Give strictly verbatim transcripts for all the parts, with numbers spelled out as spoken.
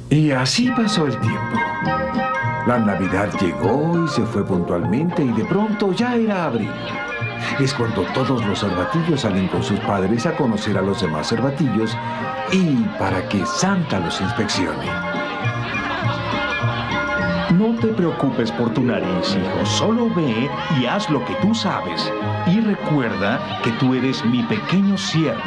Y así pasó el tiempo. La Navidad llegó y se fue puntualmente y de pronto ya era abril. Es cuando todos los cervatillos salen con sus padres a conocer a los demás cervatillos y para que Santa los inspeccione. No te preocupes por tu nariz, hijo. Solo ve y haz lo que tú sabes. Y recuerda que tú eres mi pequeño siervo.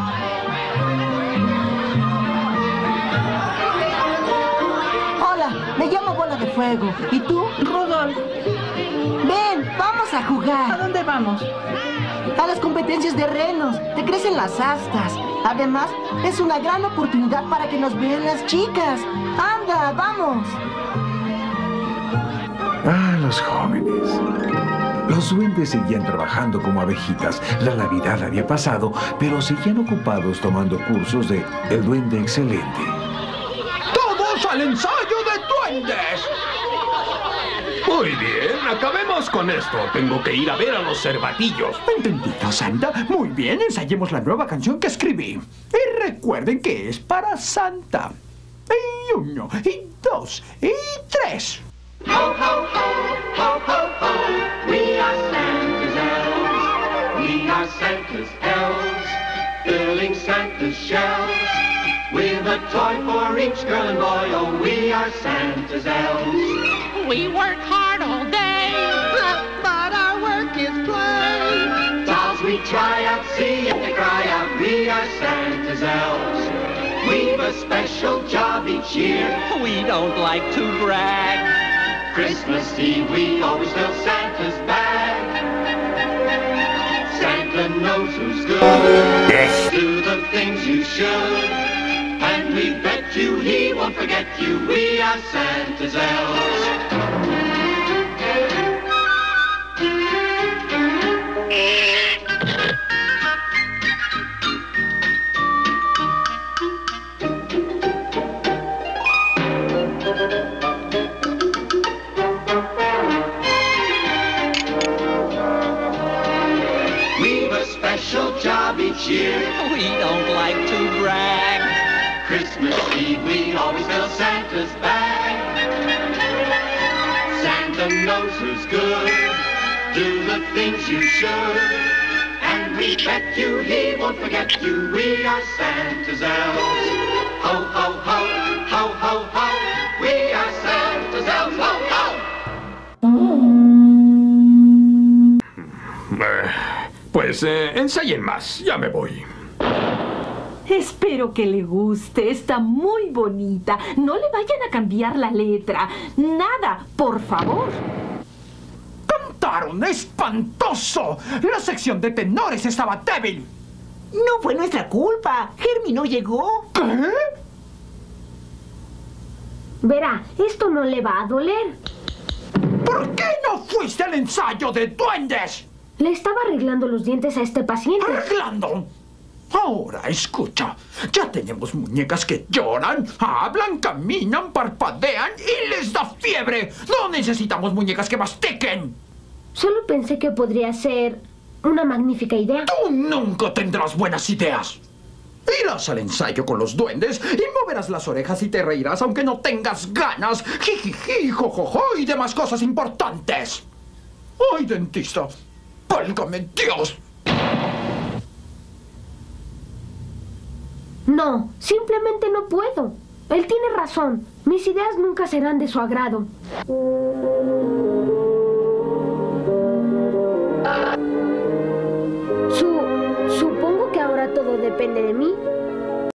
Hola, me llamo Bola de Fuego. ¿Y tú? Rudolph. Ven, vamos a jugar. ¿A dónde vamos? A las competencias de renos. Te crecen las astas. Además, es una gran oportunidad para que nos vean las chicas. Anda, vamos. Ah, los jóvenes. Los duendes seguían trabajando como abejitas. La Navidad había pasado, pero seguían ocupados tomando cursos de El Duende Excelente. ¡Todos al ensayo de duendes! Muy bien, acabemos con esto. Tengo que ir a ver a los cervatillos. ¿Entendido, Santa? Muy bien, ensayemos la nueva canción que escribí. Y recuerden que es para Santa. Y uno, y dos, y tres. Ho, ho, ho, ho, ho, ho, we are Santa's elves. We are Santa's elves, filling Santa's shelves with a toy for each girl and boy. Oh, we are Santa's elves. We work hard all day, But our work is play. Dolls we try out, see if they cry out. We are Santa's elves. We've a special job each year. we don't like to brag. Christmas Eve, we always fill Santa's bag. Santa knows who's good. Yes. Do the things you should. And we bet you he won't forget you. We are Santa's elves. Job each year. We don't like to brag. Christmas Eve, we always fill Santa's bag. Santa knows who's good. Do the things you should. And we bet you he won't forget you. We are Santa's elves. Ho, ho, ho, ho, ho, ho. We are Santa's elves. Ho, ho. Pues eh, ensayen más. Ya me voy. Espero que le guste. Está muy bonita. No le vayan a cambiar la letra. Nada, por favor. ¡Cantaron! ¡Espantoso! La sección de tenores estaba débil. No fue nuestra culpa. Hermey no llegó. ¿Qué? Verá, esto no le va a doler. ¿Por qué no fuiste al ensayo de duendes? Le estaba arreglando los dientes a este paciente. ¿Arreglando? Ahora, escucha. Ya tenemos muñecas que lloran, hablan, caminan, parpadean y les da fiebre. No necesitamos muñecas que mastiquen. Solo pensé que podría ser una magnífica idea. Tú nunca tendrás buenas ideas. Irás al ensayo con los duendes y moverás las orejas y te reirás aunque no tengas ganas. Jijiji, jojojo y demás cosas importantes. ¡Ay, dentista! ¡Válgame Dios! No, simplemente no puedo. Él tiene razón. Mis ideas nunca serán de su agrado. Su... Supongo que ahora todo depende de mí.